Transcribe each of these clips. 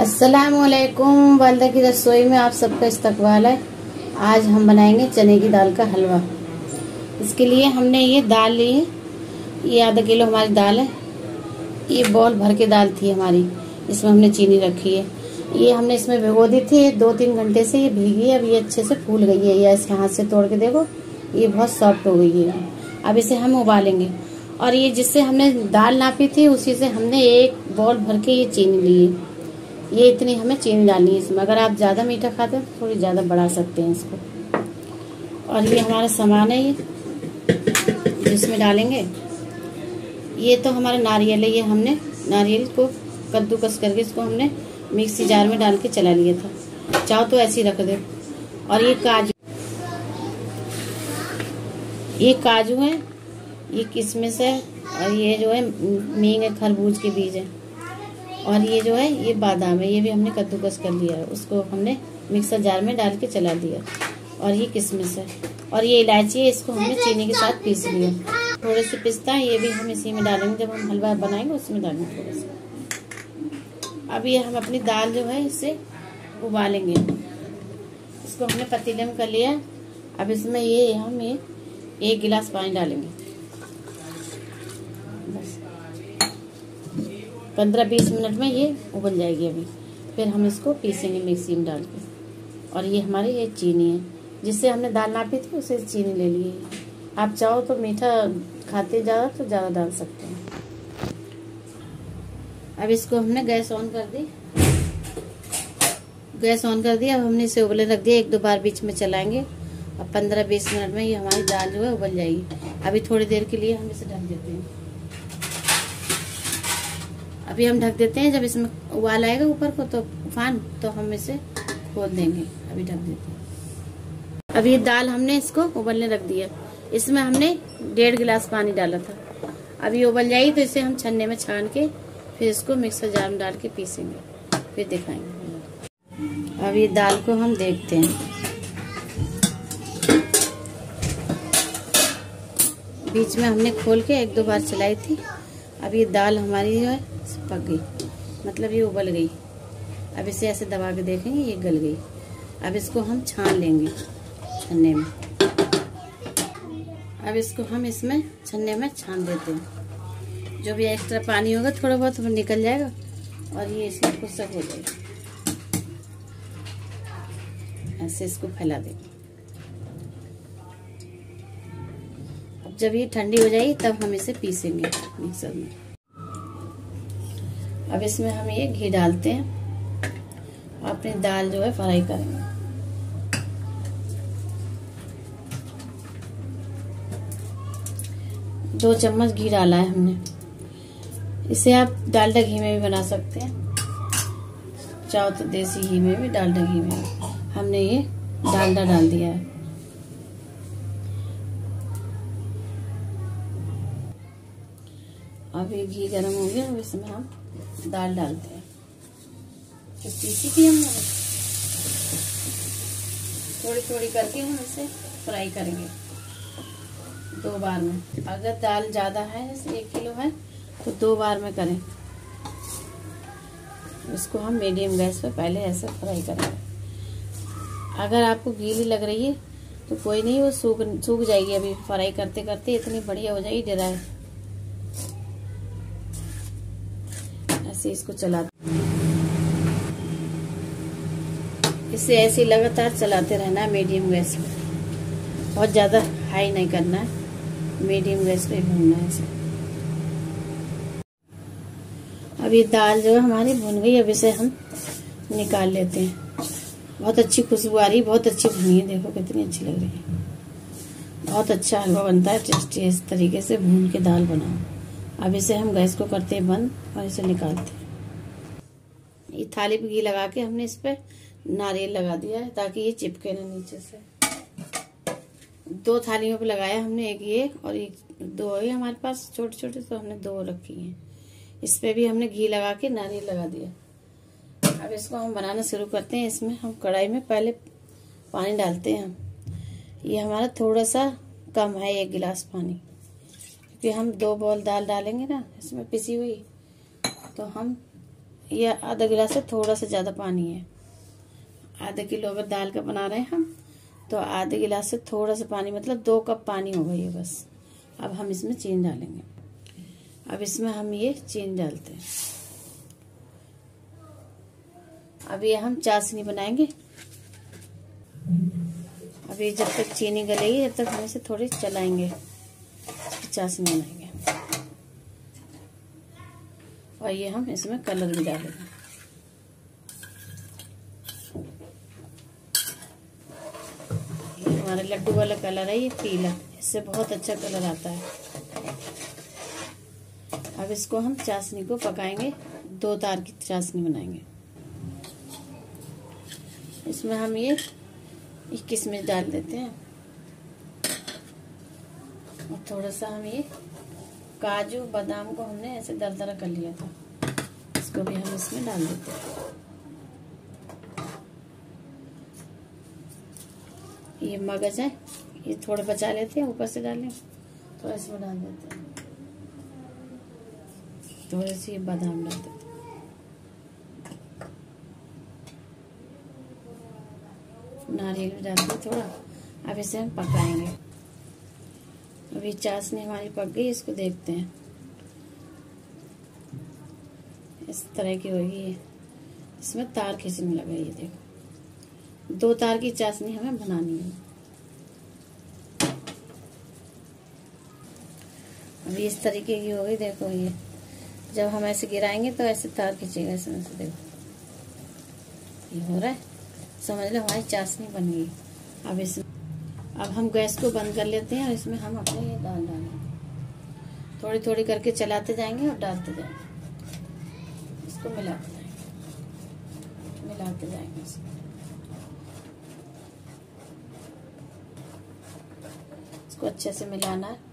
अस्सलामुअलैकुम। वालदा की रसोई में आप सबका इस्तकबाल है। आज हम बनाएंगे चने की दाल का हलवा। इसके लिए हमने ये दाल ली है, ये आधा किलो हमारी दाल है। ये बॉल भर के दाल थी हमारी, इसमें हमने चीनी रखी है। ये हमने इसमें भिगो दी थी 2-3 घंटे से। ये भीगी है, अब ये अच्छे से फूल गई है। ये ऐसे हाथ से तोड़ के देखो, ये बहुत सॉफ्ट हो गई है। अब इसे हम उबालेंगे। और ये जिससे हमने दाल नापी थी उसी से हमने एक बॉल भर के ये चीनी ली है। ये इतनी हमें चीनी डालनी है इसमें। अगर आप ज़्यादा मीठा खाते हैं तो थोड़ी ज़्यादा बढ़ा सकते हैं इसको। और ये हमारा सामान है, ये जिसमें डालेंगे। ये तो हमारा नारियल है। ये हमने नारियल को कद्दूकस करके इसको हमने मिक्सी जार में डाल के चला लिया था। चाहो तो ऐसे ही रख दो। और ये काजू है, ये किशमिश है, और ये जो है मींग है, खरबूज के बीज है। और ये जो है ये बादाम है, ये भी हमने कद्दूकस कर लिया है। उसको हमने मिक्सर जार में डाल के चला दिया। और ये किशमिश है, और ये इलायची है, इसको हमने चीनी के साथ पीस लिया। थोड़े से पिस्ता है, ये भी हम इसी में डालेंगे। जब हम हलवा बनाएंगे उसमें डालेंगे थोड़ा सा। अब ये हम अपनी दाल जो है इसे उबालेंगे। इसको हमने पतीले में कर लिया। अब इसमें हम 1 गिलास पानी डालेंगे। बस 15-20 मिनट में ये उबल जाएगी। अभी फिर हम इसको पीसेंगे मिक्सी में डाल के। और ये हमारी ये चीनी है, जिससे हमने दाल नापी थी उसे चीनी ले ली है। आप चाहो तो मीठा खाते ज़्यादा तो ज़्यादा डाल सकते हैं। अब इसको हमने गैस ऑन कर दी। अब हमने इसे उबलने रख दिया। 1-2 बार बीच में चलाएंगे। अब 15-20 मिनट में ये हमारी दाल जो है उबल जाएगी। अभी थोड़ी देर के लिए हम इसे ढक देते हैं। अभी हम ढक देते हैं। जब इसमें उबाल आएगा ऊपर को तो हम इसे खोल देंगे। अभी ढक देते हैं। अब ये दाल हमने इसको उबलने रख दिया। इसमें हमने 1.5 गिलास पानी डाला था। अब ये उबल जाएगी तो इसे हम छन्ने में छान के फिर इसको मिक्सर जार में डाल के पीसेंगे, फिर दिखाएंगे। अब ये दाल को हम देखते हैं। बीच में हमने खोल के 1-2 बार चलाई थी। अब ये दाल हमारी जो है पक गई, मतलब ये उबल गई। अब इसे ऐसे दबा के देखेंगे, ये गल गई। अब इसको हम छान लेंगे छन्ने में। अब इसको हम इसमें छन्ने में छान देते हैं। जो भी एक्स्ट्रा पानी होगा थोड़ा बहुत निकल जाएगा और ये इसमें खुशक हो जाएगा। ऐसे इसको फैला देंगे। अब जब ये ठंडी हो जाएगी तब हम इसे पीसेंगे मिक्सर में। अब इसमें हम ये घी डालते हैं और अपनी दाल जो है फ्राई करेंगे। दो चम्मच घी डाला है हमने। इसे आप डालडा घी में भी बना सकते हैं, चाहो तो देसी घी में भी, डालडा घी में भी। हमने ये डालडा डाल दिया है। अब ये घी गर्म हो गया। अब इसमें हम दाल डालते हैं जो पीसी थी हमने। थोड़ी थोड़ी करके हम इसे फ्राई करेंगे 2 बार में। अगर दाल ज्यादा है, जैसे 1 किलो है, तो 2 बार में करें। इसको हम मीडियम गैस पे पहले ऐसे फ्राई करेंगे। अगर आपको गीली लग रही है तो कोई नहीं, वो सूख जाएगी। अभी फ्राई करते करते इतनी बढ़िया हो जाएगी ड्राई। ऐसे इसको चलाते, इसे ऐसे लगातार चलाते रहना है मीडियम गैस पे। बहुत ज्यादा हाई नहीं करना है, मीडियम गैस पे भूनना है इसे। अब ये दाल जो है हमारी भुन गई। अब इसे हम निकाल लेते हैं। बहुत अच्छी खुशबू आ रही है, बहुत अच्छी भुनी है। देखो कितनी अच्छी लग रही है। बहुत अच्छा हलवा बनता है टेस्टी। इस तरीके से भून के दाल बनाओ। अब इसे हम गैस को करते हैं बंद और इसे निकालते हैं। ये थाली पे घी लगा के हमने इस पे नारियल लगा दिया है ताकि ये चिपके ना नीचे से। 2 थालियों पे लगाया हमने, एक ये और एक 2 है हमारे पास छोटे छोटे, तो हमने 2 रखी हैं। इस पे भी हमने घी लगा के नारियल लगा दिया। अब इसको हम बनाना शुरू करते हैं। इसमें हम कढ़ाई में पहले पानी डालते हैं। ये हमारा थोड़ा सा कम है, 1 गिलास पानी, क्योंकि हम 2 बॉल दाल डालेंगे ना इसमें पिसी हुई, तो हम ये आधा गिलास से थोड़ा सा ज़्यादा पानी है। आधा किलो अगर दाल का बना रहे हैं हम तो आधे गिलास से थोड़ा सा पानी, मतलब 2 कप पानी होगा ये बस। अब हम इसमें चीनी डालेंगे। अब इसमें हम ये चीनी डालते हैं। अब ये हम चाशनी बनाएंगे। अब ये जब तक चीनी गलेगी तब तक हम इसे थोड़ी चलाएंगे, चाशनी बनाएंगे। और ये हम इसमें कलर भी डालेंगे। ये हमारा लड्डू वाला कलर है, ये पीला, इससे बहुत अच्छा कलर आता है। अब इसको हम चाशनी को पकाएंगे, 2 तार की चाशनी बनाएंगे। इसमें हम ये किशमिश डाल देते हैं और थोड़ा सा हम ये काजू बादाम को हमने ऐसे दरदरा कर लिया था, इसको भी हम इसमें डाल देते हैं। ये मगज है, ये थोड़े बचा लेते हैं, ऊपर से डालें तो इसमें डाल देते हैं। थोड़े से ये बादाम डाल देते हैं। नारियल भी डाल दिया थोड़ा। अब इसे हम पकाएंगे। अभी चाशनी हमारी पक गई, इसको देखते हैं। इस तरह की होगी ये, इसमें तार खींचने लगा। ये देखो, 2 तार की चाशनी हमें बनानी है। अभी इस तरीके की होगी, देखो ये जब हम ऐसे गिराएंगे तो ऐसे तार खींचेगा इसमें से। देखो ये हो रहा है, समझ लो हमारी चाशनी बन गई। अब हम गैस को बंद कर लेते हैं और इसमें हम अपने ये दाल डालेंगे। थोड़ी थोड़ी करके चलाते जाएंगे और डालते जाएंगे, इसको मिलाते जाएंगे इसको अच्छे से मिलाना है।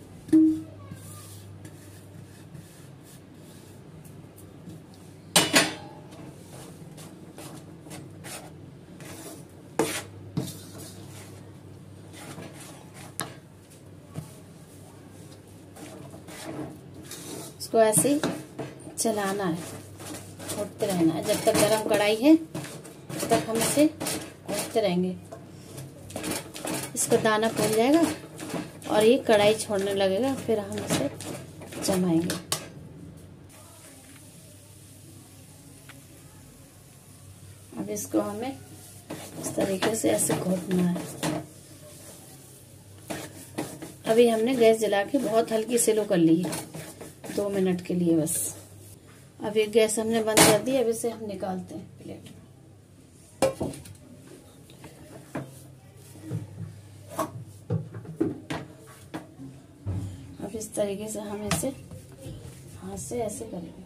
इसको ऐसे ही चलाना है, उठते रहना है। जब तक गरम कढ़ाई है तब तक हम इसे उठते रहेंगे। इसका दाना फूल जाएगा और ये कढ़ाई छोड़ने लगेगा, फिर हम इसे जमाएंगे। अब इसको हमें इस तरीके से ऐसे घोटना है। अभी हमने गैस जला के बहुत हल्की स्लो कर ली है, 2 मिनट के लिए बस। अब ये गैस हमने बंद कर दी। अब इसे हम निकालते हैं प्लेट में। अब इस तरीके से हम इसे हाथ से ऐसे करेंगे।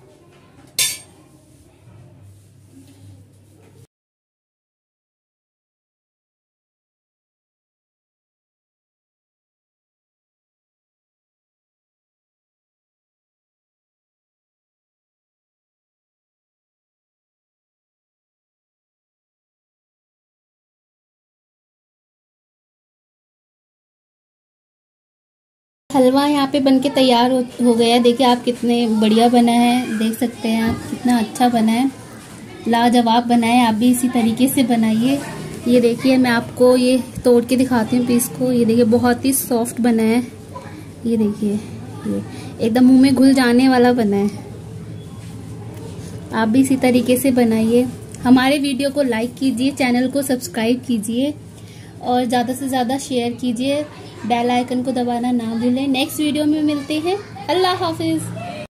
हलवा यहाँ पे बनके तैयार हो गया है। देखिए आप कितने बढ़िया बना है, देख सकते हैं आप कितना अच्छा बना है, लाजवाब बना है। आप भी इसी तरीके से बनाइए। ये देखिए मैं आपको ये तोड़ के दिखाती हूँ पीस को। ये देखिए बहुत ही सॉफ्ट बना है। ये देखिए ये एकदम मुंह में घुल जाने वाला बना है। आप भी इसी तरीके से बनाइए। हमारे वीडियो को लाइक कीजिए, चैनल को सब्सक्राइब कीजिए और ज़्यादा से ज़्यादा शेयर कीजिए। बेल आइकन को दबाना ना भूलें। नेक्स्ट वीडियो में मिलते हैं। अल्लाह हाफिज।